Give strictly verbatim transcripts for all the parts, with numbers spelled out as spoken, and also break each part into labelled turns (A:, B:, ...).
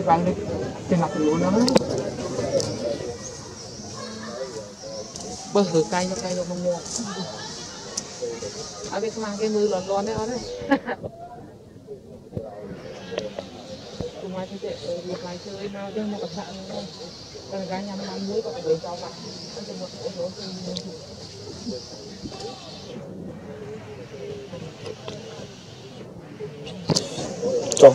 A: vàng đi trên mặt lúa nó bơ hở cay cho cay cho không mua ở cái mang cái mưa lon lon đấy ở đấy cùng mai thì để một ngày chơi nào chơi một cái sạn nữa còn cái nhắm năm dưới có cái bể rau vàng nó chỉ một cái số
B: cho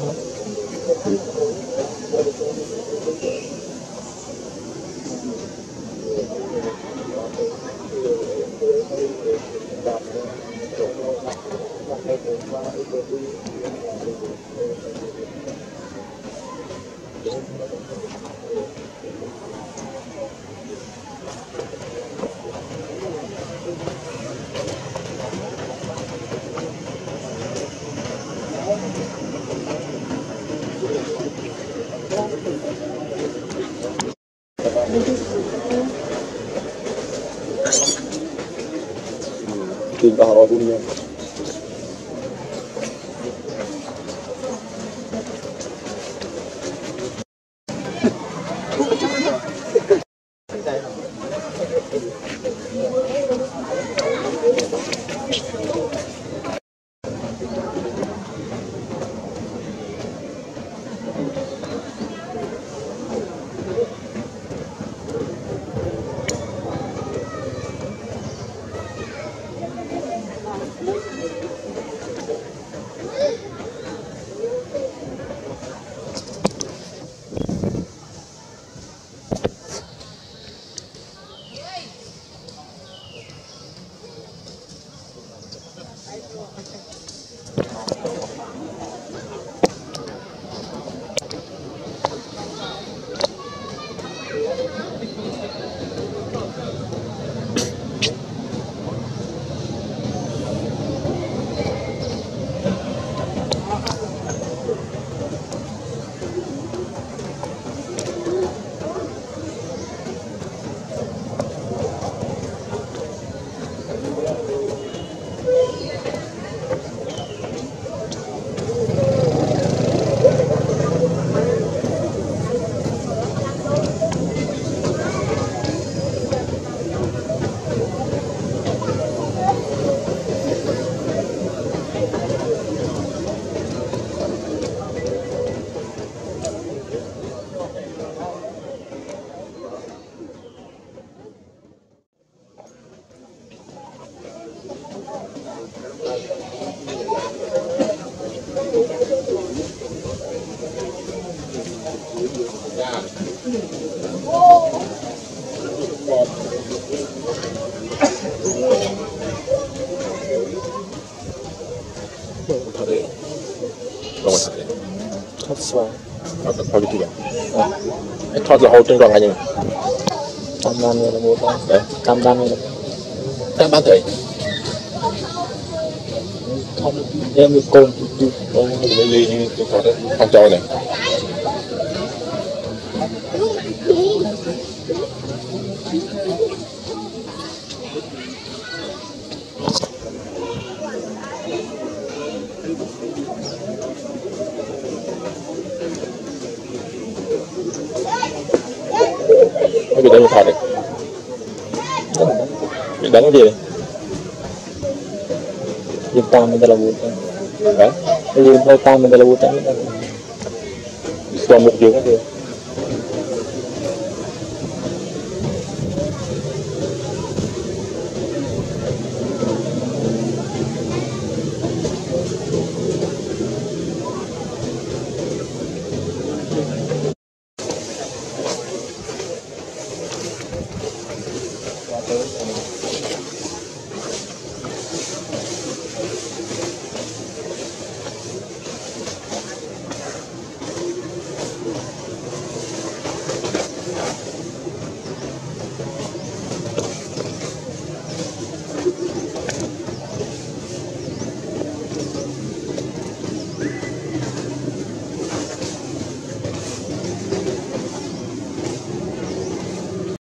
B: tìm vào rồi luôn nha. Thôi cái gì thôi là hồ trên còn là gì tam ban này là một đấy tam ban này là tam ban thầy không em được côn con lấy ly như cái con đấy con trôi này bị đánh phạt đấy, bị đánh cái gì đấy? Dùng tam mình là bút đấy, dùng tay tam mình là bút đấy, còn một dương cái gì?